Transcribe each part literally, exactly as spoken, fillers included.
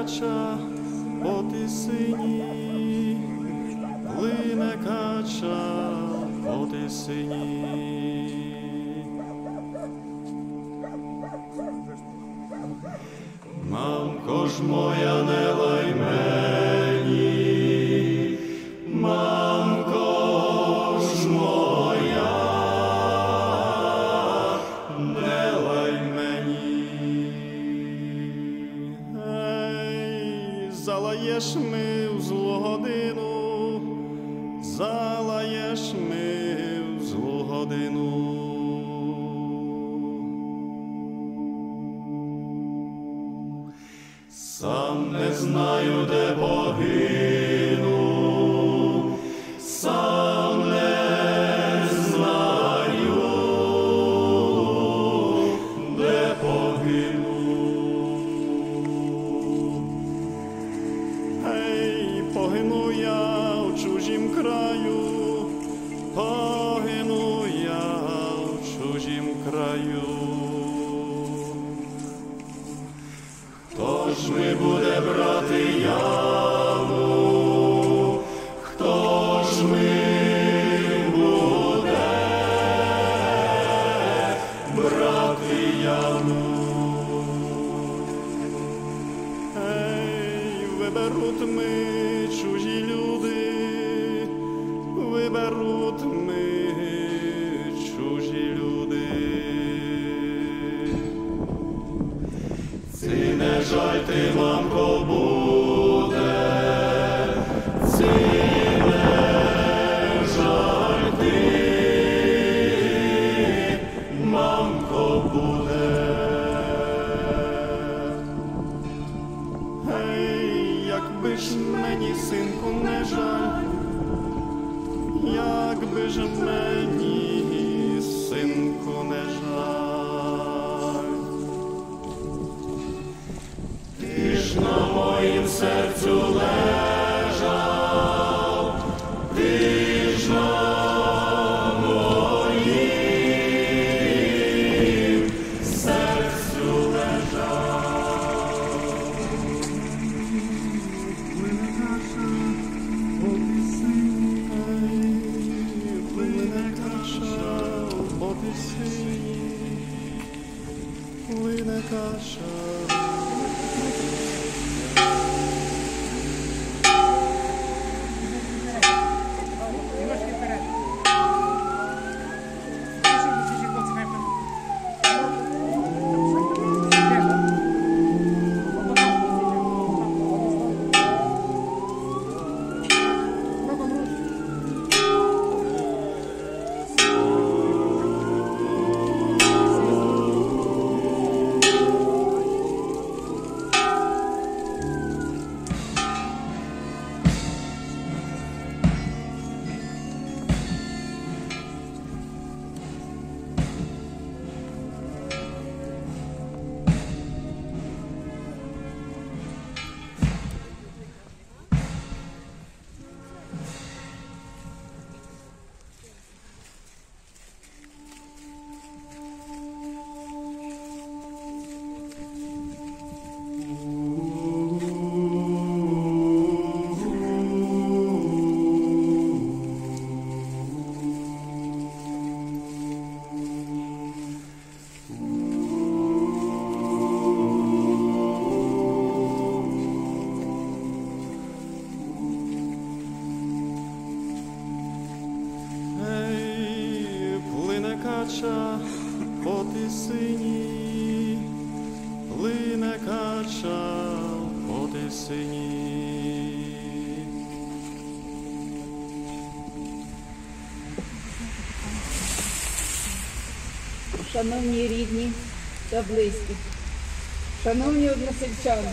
кача по Тисині, плине кача по Тисині. Мамко ж моя, не лай мені, мамко ж моя, не лай мені. Ей, залаєш ми в злу годину, залаєш ми в злу годину. Сам не знаю, де погину, сам не знаю, де погину. Ей, погину я в чужім краю, погину я в чужім краю. Хто ж ми буде брати яму? Хто ж ми буде брати яму? Ей, виберуть ми чужі люди, виберуть ми чужі люди. Ці не жаль ти, мамко, буде, ці не жаль ти, мамко, буде. Ей, якби ж мені, синку, не жаль, якби ж мені, синку, не жаль. Ти ж на моїм серцю лежав, ти ж на моїм серцю лежав. Плине кача по Тисині, плине кача по Тисині, плине кача. Кача по Тисині, плине кача по Тисині. Шановні рідні та близькі, шановні односельчани,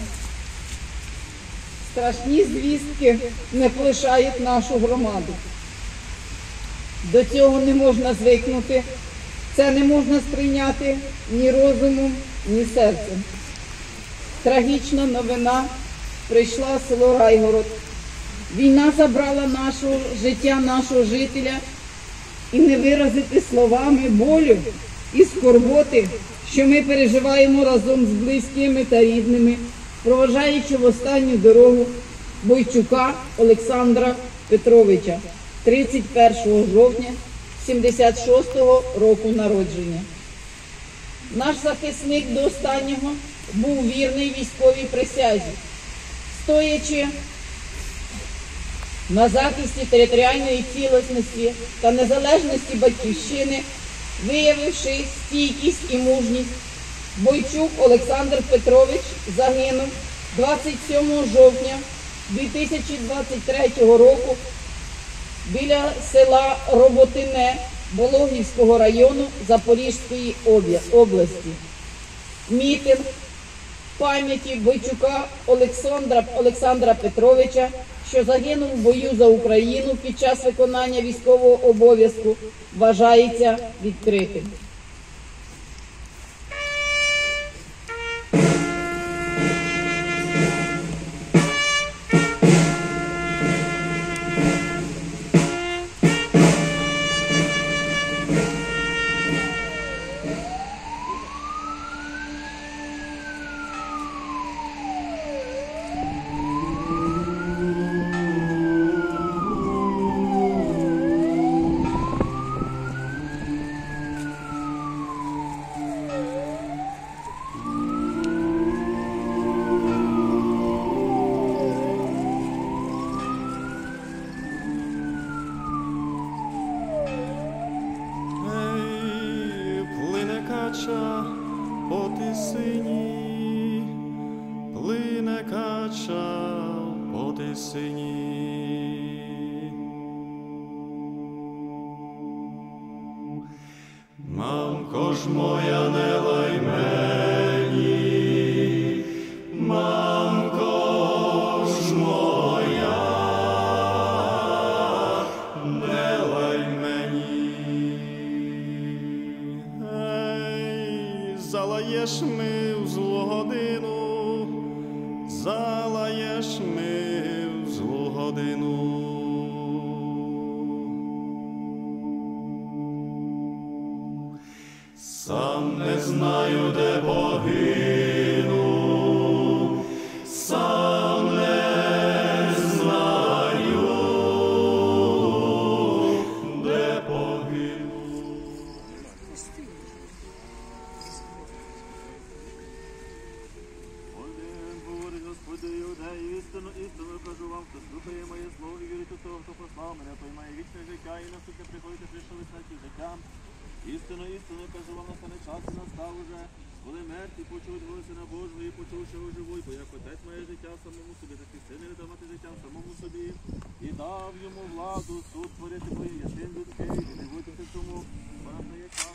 страшні звістки не полишають нашу громаду. До цього не можна звикнути, це не можна сприйняти ні розумом, ні серцем. Трагічна новина прийшла в село Райгород. Війна забрала наше життя, нашого жителя, і не виразити словами болю і скорботи, що ми переживаємо разом з близькими та рідними проважаючи в останню дорогу Бойчука Олександра Петровича, тридцять першого жовтня сімдесят шостого року народження. Наш захисник до останнього був вірний військовій присязі, стоячи на захисті територіальної цілісності та незалежності Батьківщини, виявивши стійкість і мужність, Бойчук Олександр Петрович загинув двадцять сьомого жовтня дві тисячі двадцять третього року біля села Роботине Вологівського району Запорізької області. Мітинг пам'яті Бойчука Олександра, Олександра Петровича, що загинув в бою за Україну під час виконання військового обов'язку, вважається відкритим. Кача по тисині, плине кача по тисині. Мамко ж моя, не лай мені, мамко ж моя, не лай мені. Залаєш ми в злу годину, залаєш ми в злу годину. Сам не знаю, де погину, сам не знаю, де погину. Господи, іудеї, істину, істину кажу вам, хто слухає моє слово і вірить у того, хто послав мене, той має вічне життя, і наступне приходить, прийшов із смерті життя. Істину, істину кажу вам, настане час і настав уже, коли мертві почують голос Сина Божого і почувши оживуть, бо як Отець має життя самому собі, так і Син не давати життя самому собі, і дав йому владу суд творити, бо є син людський, і не бойтеся цьому, бо настає час.